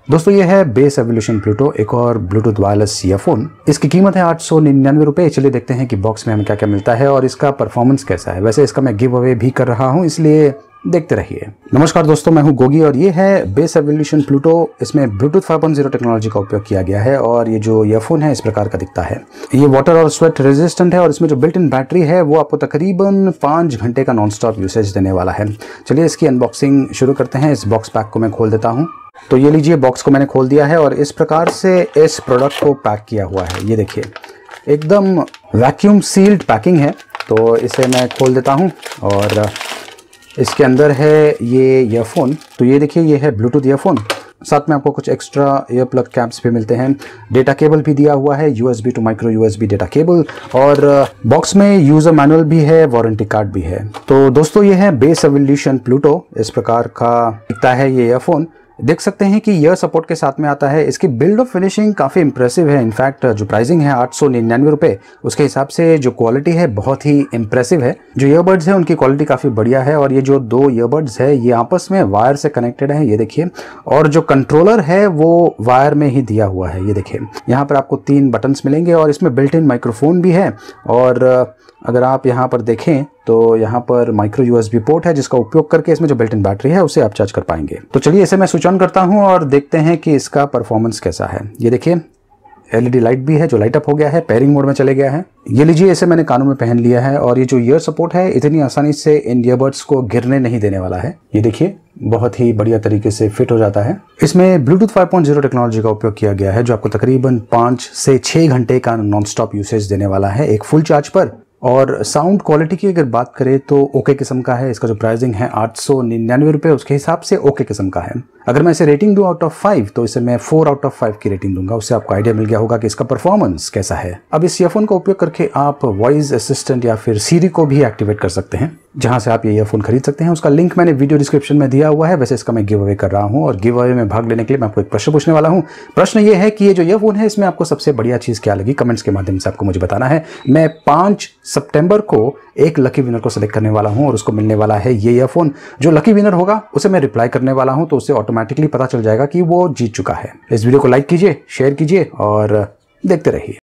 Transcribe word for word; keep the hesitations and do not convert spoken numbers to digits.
दोस्तों ये है बेस एवोल्यूशन प्लूटो, एक और ब्लूटूथ वायरलेस ईयरफोन। इसकी कीमत है आठ सौ निन्यानवे रुपए। चलिए देखते हैं कि बॉक्स में हमें क्या क्या मिलता है और इसका परफॉर्मेंस कैसा है। वैसे इसका मैं गिव अवे भी कर रहा हूँ, इसलिए देखते रहिए। नमस्कार दोस्तों, मैं हूं गोगी और ये है बेस एवोल्यूशन प्लूटो। इसमें Bluetooth five point zero technology का उपयोग किया गया है और ये जो ईयरफोन है इस प्रकार का दिखता है। ये वाटर और स्वेट रेजिस्टेंट है और इसमें जो बिल्ट इन बैटरी है वो आपको तकरीबन पाँच घंटे का नॉन स्टॉप यूसेज देने वाला है। चलिए इसकी अनबॉक्सिंग शुरू करते हैं। इस बॉक्स पैक को मैं खोल देता हूँ। तो ये लीजिए, बॉक्स को मैंने खोल दिया है और इस प्रकार से इस प्रोडक्ट को पैक किया हुआ है। ये देखिए, एकदम वैक्यूम सील्ड पैकिंग है। तो इसे मैं खोल देता हूँ और इसके अंदर है ये ईयरफोन। तो ये देखिए, ये है ब्लूटूथ ईयरफोन। साथ में आपको कुछ एक्स्ट्रा ईयर प्लग कैप्स भी मिलते हैं। डेटा केबल भी दिया हुआ है, USB to micro USB data cable, और बॉक्स में यूजर मैनुअल भी है, वारंटी कार्ड भी है। तो दोस्तों ये है बेस एवोल्यूशन प्लूटो। इस प्रकार का दिखता है ये ईयरफोन। देख सकते हैं कि ईयर सपोर्ट के साथ में आता है। इसकी बिल्ड ऑफ फिनिशिंग काफ़ी इंप्रेसिव है। इनफैक्ट जो प्राइसिंग है आठ सौ निन्यानवे रुपये, उसके हिसाब से जो क्वालिटी है बहुत ही इंप्रेसिव है। जो ईयरबड्स है उनकी क्वालिटी काफ़ी बढ़िया है और ये जो दो ईयरबड्स है ये आपस में वायर से कनेक्टेड है, ये देखिए। और जो कंट्रोलर है वो वायर में ही दिया हुआ है, ये देखिए। यहाँ पर आपको तीन बटन्स मिलेंगे और इसमें बिल्ट इन माइक्रोफोन भी है। और अगर आप यहाँ पर देखें तो यहाँ पर माइक्रो यूएसबी पोर्ट है, जिसका उपयोग करके इसमें जो बिल्ट इन बैटरी है उसे आप चार्ज कर पाएंगे। तो चलिए इसे मैं स्विच ऑन करता हूँ और देखते हैं कि इसका परफॉर्मेंस कैसा है। ये देखिए, एलईडी लाइट भी है जो लाइट अप हो गया है, पेयरिंग मोड में चले गया है। ये लीजिए, इसे मैंने कानों में पहन लिया है और ये जो ईयर सपोर्ट है इतनी आसानी से इन ईयरबड्स को गिरने नहीं देने वाला है। ये देखिए, बहुत ही बढ़िया तरीके से फिट हो जाता है। इसमें Bluetooth five point zero technology का उपयोग किया गया है, जो आपको तकरीबन पाँच से छः घंटे का नॉन स्टॉप यूसेज देने वाला है एक फुल चार्ज पर। और साउंड क्वालिटी की अगर बात करें तो ओके किस्म का है। इसका जो प्राइसिंग है आठ सौ निन्यानवे रुपये, उसके हिसाब से ओके किस्म का है। अगर मैं इसे रेटिंग दूं आउट ऑफ फाइव, तो इसे मैं फोर आउट ऑफ फाइव की रेटिंग दूंगा। उससे आपको आइडिया मिल गया होगा कि इसका परफॉर्मेंस कैसा है। अब इस ईयरफोन का उपयोग करके आप वॉइस असिस्टेंट या फिर सीरी को भी एक्टिवेट कर सकते हैं। जहां से आप ये ईयरफोन खरीद सकते हैं उसका लिंक मैंने वीडियो डिस्क्रिप्शन में दिया हुआ है। वैसे इसका मैं गिव अवे कर रहा हूँ और गिव अवे में भाग लेने के लिए मैं आपको एक प्रश्न पूछने वाला हूँ। प्रश्न ये है कि ये जो ईयरफोन है इसमें आपको सबसे बढ़िया चीज़ क्या लगी, कमेंट्स के माध्यम से आपको मुझे बताना है। मैं पाँच सितंबर को एक लकी विनर को सिलेक्ट करने वाला हूं और उसको मिलने वाला है ये ईयरफोन। जो लकी विनर होगा उसे मैं रिप्लाई करने वाला हूं, तो उसे ऑटोमेटिकली पता चल जाएगा कि वो जीत चुका है। इस वीडियो को लाइक कीजिए, शेयर कीजिए और देखते रहिए।